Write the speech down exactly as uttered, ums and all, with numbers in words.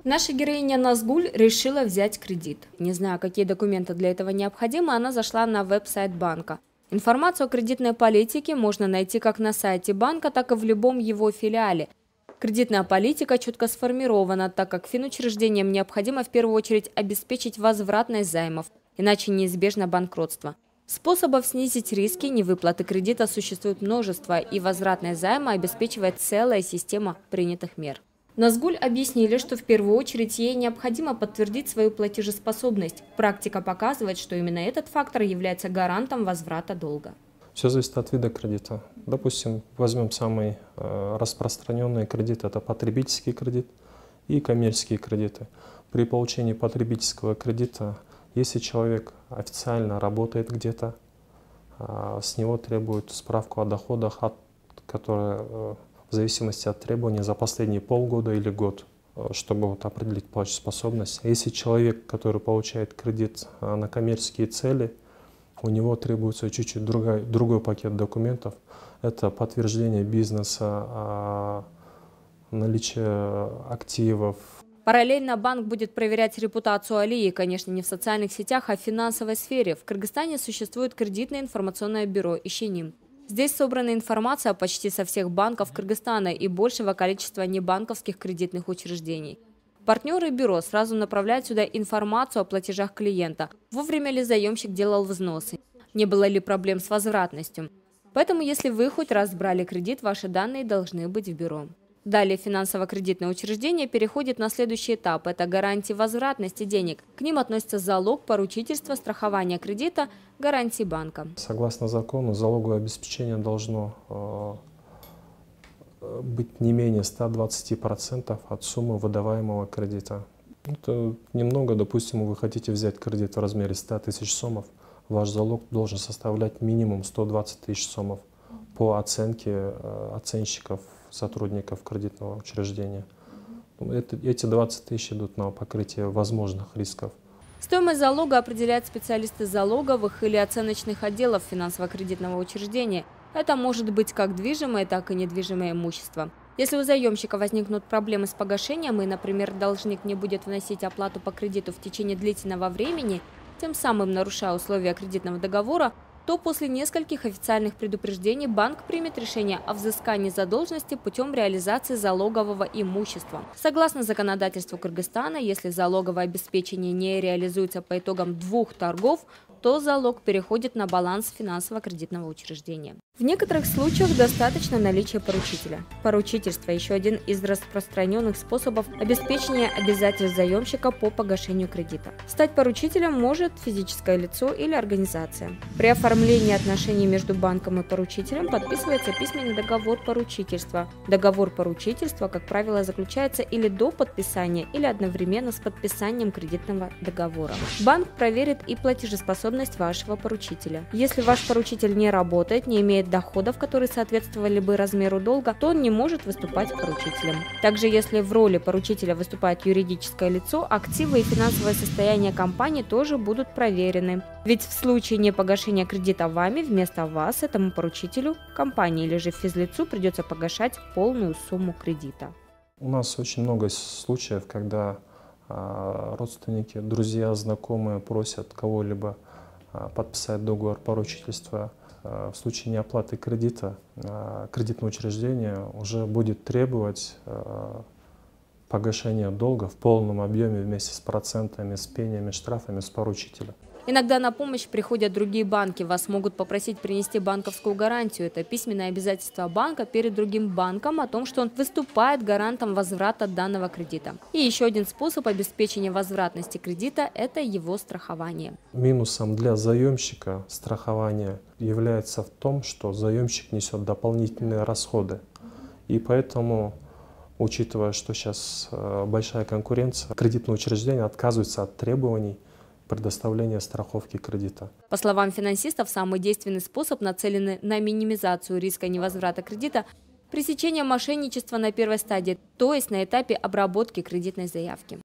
Наша героиня Назгуль решила взять кредит. Не зная, какие документы для этого необходимы, она зашла на веб-сайт банка. Информацию о кредитной политике можно найти как на сайте банка, так и в любом его филиале. Кредитная политика четко сформирована, так как финучреждениям необходимо в первую очередь обеспечить возвратность займов, иначе неизбежно банкротство. Способов снизить риски невыплаты кредита существует множество, и возвратность займа обеспечивает целая система принятых мер. Назгуль объяснили, что в первую очередь ей необходимо подтвердить свою платежеспособность. Практика показывает, что именно этот фактор является гарантом возврата долга. Все зависит от вида кредита. Допустим, возьмем самый э, распространенный кредит – это потребительский кредит и коммерческие кредиты. При получении потребительского кредита, если человек официально работает где-то, э, с него требуют справку о доходах, от, которая э, в зависимости от требований за последние полгода или год, чтобы вот определить платежеспособность. Если человек, который получает кредит на коммерческие цели, у него требуется чуть-чуть другой, другой пакет документов. Это подтверждение бизнеса, наличие активов. Параллельно банк будет проверять репутацию Алии, конечно, не в социальных сетях, а в финансовой сфере. В Кыргызстане существует кредитное информационное бюро «Ищеним». Здесь собрана информация почти со всех банков Кыргызстана и большего количества небанковских кредитных учреждений. Партнеры бюро сразу направляют сюда информацию о платежах клиента, вовремя ли заемщик делал взносы, не было ли проблем с возвратностью. Поэтому, если вы хоть раз брали кредит, ваши данные должны быть в бюро. Далее финансово-кредитное учреждение переходит на следующий этап – это гарантии возвратности денег. К ним относятся залог, поручительство, страхование кредита, гарантии банка. Согласно закону, залоговое обеспечение должно э, быть не менее ста двадцати процентов от суммы выдаваемого кредита. Это немного, допустим, вы хотите взять кредит в размере ста тысяч сомов, ваш залог должен составлять минимум сто двадцать тысяч сомов по оценке э, оценщиков, сотрудников кредитного учреждения. Это, эти двадцать тысяч идут на покрытие возможных рисков. Стоимость залога определяют специалисты залоговых или оценочных отделов финансово-кредитного учреждения. Это может быть как движимое, так и недвижимое имущество. Если у заемщика возникнут проблемы с погашением и, например, должник не будет вносить оплату по кредиту в течение длительного времени, тем самым нарушая условия кредитного договора, то после нескольких официальных предупреждений банк примет решение о взыскании задолженности путем реализации залогового имущества. Согласно законодательству Кыргызстана, если залоговое обеспечение не реализуется по итогам двух торгов, то залог переходит на баланс финансово-кредитного учреждения. В некоторых случаях достаточно наличия поручителя. Поручительство – еще один из распространенных способов обеспечения обязательств заемщика по погашению кредита. Стать поручителем может физическое лицо или организация. При оформлении отношений между банком и поручителем подписывается письменный договор поручительства. Договор поручительства, как правило, заключается или до подписания, или одновременно с подписанием кредитного договора. Банк проверит и платежеспособность вашего поручителя. Если ваш поручитель не работает, не имеет доходов, которые соответствовали бы размеру долга, то он не может выступать поручителем. Также, если в роли поручителя выступает юридическое лицо, активы и финансовое состояние компании тоже будут проверены. Ведь в случае непогашения кредита вами, вместо вас, этому поручителю, компании или же физлицу придется погашать полную сумму кредита. У нас очень много случаев, когда а, родственники, друзья, знакомые просят кого-либо а, подписать договор поручительства. В случае неоплаты кредита кредитное учреждение уже будет требовать погашения долга в полном объеме вместе с процентами, с пенями, штрафами с поручителя. Иногда на помощь приходят другие банки. Вас могут попросить принести банковскую гарантию. Это письменное обязательство банка перед другим банком о том, что он выступает гарантом возврата данного кредита. И еще один способ обеспечения возвратности кредита – это его страхование. Минусом для заемщика страхования является в том, что заемщик несет дополнительные расходы. И поэтому, учитывая, что сейчас большая конкуренция, кредитное учреждение отказывается от требований предоставления страховки кредита. По словам финансистов, самый действенный способ, нацеленный на минимизацию риска невозврата кредита – пресечение мошенничества на первой стадии, то есть на этапе обработки кредитной заявки.